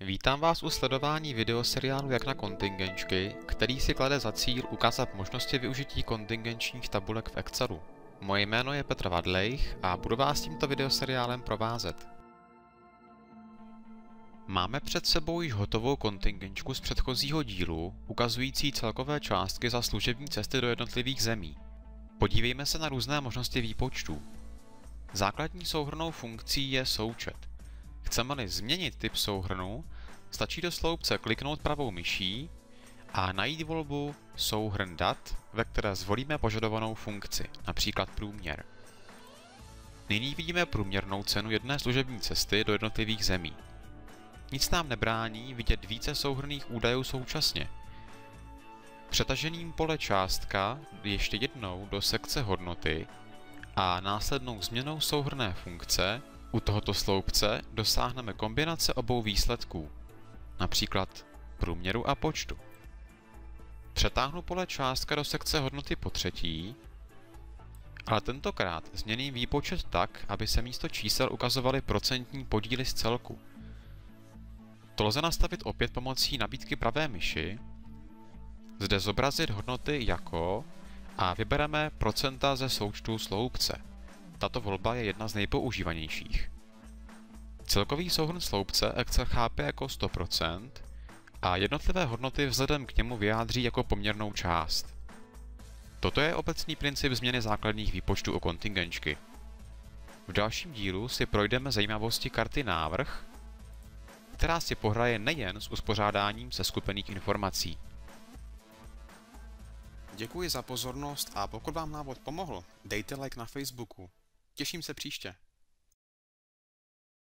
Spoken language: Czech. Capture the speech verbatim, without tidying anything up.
Vítám vás u sledování videoseriálu Jak na kontingenčky, který si klade za cíl ukázat možnosti využití kontingenčních tabulek v Excelu. Moje jméno je Petr Vadlejch a budu vás tímto videoseriálem provázet. Máme před sebou již hotovou kontingenčku z předchozího dílu, ukazující celkové částky za služební cesty do jednotlivých zemí. Podívejme se na různé možnosti výpočtů. Základní souhrnnou funkcí je součet. Chceme-li změnit typ souhrnu, stačí do sloupce kliknout pravou myší a najít volbu Souhrn dat, ve které zvolíme požadovanou funkci, například průměr. Nyní vidíme průměrnou cenu jedné služební cesty do jednotlivých zemí. Nic nám nebrání vidět více souhrnných údajů současně. Přetažením pole částka ještě jednou do sekce hodnoty a následnou změnou souhrnné funkce u tohoto sloupce dosáhneme kombinace obou výsledků, například průměru a počtu. Přetáhnu pole částka do sekce hodnoty po třetí, ale tentokrát změním výpočet tak, aby se místo čísel ukazovaly procentní podíly z celku. To lze nastavit opět pomocí nabídky pravé myši, zde zobrazit hodnoty jako a vybereme procenta ze součtu sloupce. Tato volba je jedna z nejpoužívanějších. Celkový souhrn sloupce Excel chápe jako sto procent a jednotlivé hodnoty vzhledem k němu vyjádří jako poměrnou část. Toto je obecný princip změny základních výpočtů o kontingenčky. V dalším dílu si projdeme zajímavosti karty návrh, která si pohraje nejen s uspořádáním seskupených informací. Děkuji za pozornost a pokud vám návod pomohl, dejte like na Facebooku. Těším se příště.